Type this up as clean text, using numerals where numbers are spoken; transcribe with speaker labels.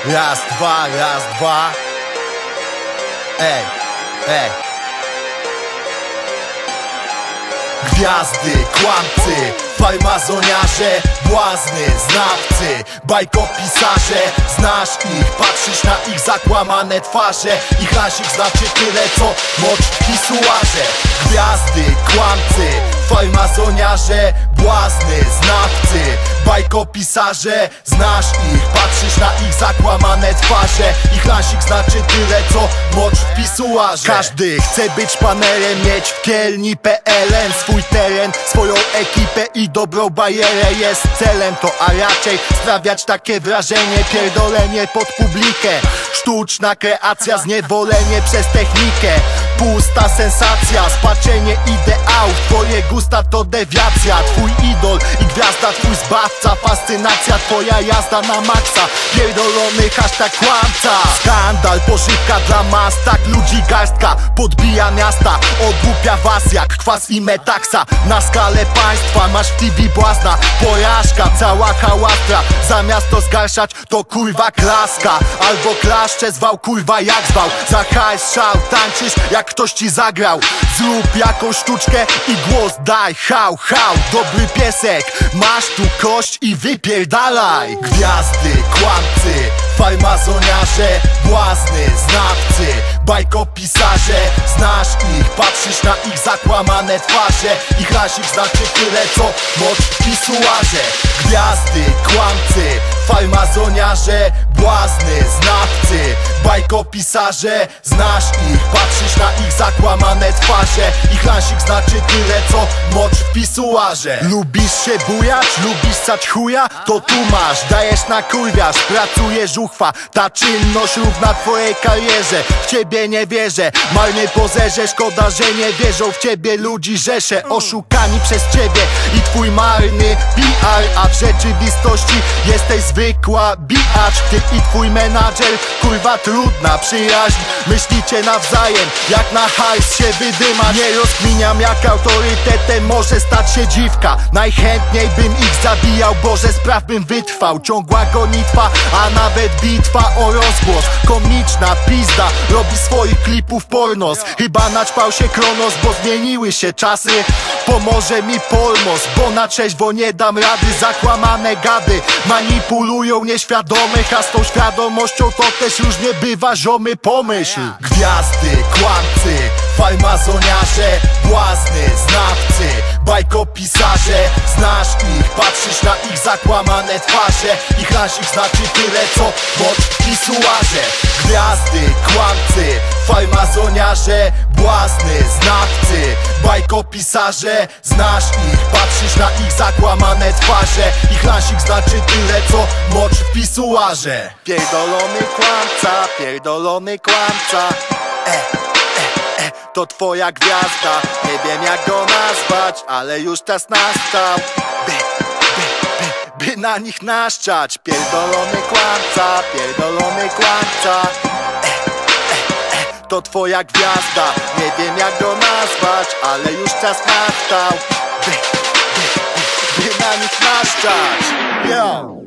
Speaker 1: Raz, dwa. Ej. Gwiazdy, kłamcy, farmazoniarze, błazny, znawcy, bajkopisarze. Znasz ich, patrzysz na ich zakłamane twarze. Ich rasik znaczy tyle co mocz w pisuarze. Gwiazdy, kłamcy, farmazoniarze, błazny, znawcy, bajkopisarze. Znasz ich, patrzysz na ich zakłamane twarze. Ich rasik znaczy tyle co mocz w pisuarze. Każdy chce być panerem, mieć w Kielni PLN swój teren, swoją ekipę i dobrą bajerę jest celem. To a raczej sprawiać takie wrażenie, pierdolenie pod publikę. Sztuczna kreacja, zniewolenie przez technikę. Pusta sensacja, spaczenie ideałów. Twoje gusta to dewiacja. Twój idol i gwiazda, twój zbawca. Fascynacja, twoja jazda na maksa. Pierdolony hashtag kłamca. Skandal, pożywka dla mas, tak ludzi garstka podbija miasta, odłupia was jak kwas i metaksa. Na skalę państwa masz w TV błazna. Porażka, cała hałastra. Zamiast to zgarszać to kurwa klaska. Albo klaszcze zwał kurwa jak zwał. Za hajs szał, tańczysz jak ktoś ci zagrał. Zrób jakąś sztuczkę i głos daj. Hał, dobry piesek, masz tu kość i wypierdalaj. Gwiazdy, kłamcy, farmazoniarze, błazny, znawcy, bajkopisarze. Znasz ich, patrzysz na ich zakłamane twarze. Ich rasik znaczy tyle co mocz w pisuarze. Gwiazdy, kłamcy, farmazoniarze, błazny, znawcy, bajkopisarze. Znasz ich, patrzysz na ich zakłamane twarze. Ich rasik znaczy tyle co mocz w pisuarze. Lubisz się bujać, lubisz sać chuja? To tu masz, dajesz na kurwiarz, pracujesz uchwa. Ta czynność równa twojej karierze. W ciebie nie wierzę, marny pozerze. Szkoda, że nie wierzą w ciebie ludzi rzesze. Oszukani przez ciebie i twój marny PR. A w rzeczywistości jesteś zwykła biczacz. Ty i twój menadżer, kurwa trudna przyjaźń. Myślicie nawzajem, jak na hajs się wydyma. Nie rozkminiam, jak autorytetem może stać się dziwka. Najchętniej bym ich zabijał, Boże spraw bym wytrwał. Ciągła gonitwa, a nawet bitwa o rozgłos. Komiczna pizda robi swoich klipów pornos. Chyba naćpał się Kronos, bo zmieniły się czasy. Pomoże mi Polmos, bo na trzeźwo nie dam rady. Zakłamane gady manipulują nieświadomych, a z tą świadomością to też różnie bywa, ziomy pomyśl. Gwiazdy, kłamcy, farmazoniarze, błazny, znawcy, bajkopisarze. Znasz ich, patrzysz na ich zakłamane twarze. Ich rasik znaczy tyle co mocz w pisuarze. Gwiazdy, kłamcy, farmazoniarze, błazny, znawcy, bajkopisarze. Znasz ich, patrzysz na ich zakłamane twarze. Ich rasik znaczy tyle co mocz w pisuarze. Pierdolony kłamca, pierdolony kłamca. To twoja gwiazda, nie wiem jak go nazwać, ale już czas nastał, by na nich naszczać. Pierdolony kłamca, pierdolony kłamca. To twoja gwiazda, nie wiem jak go nazwać, ale już czas nastał, by na nich naszczać. Yo.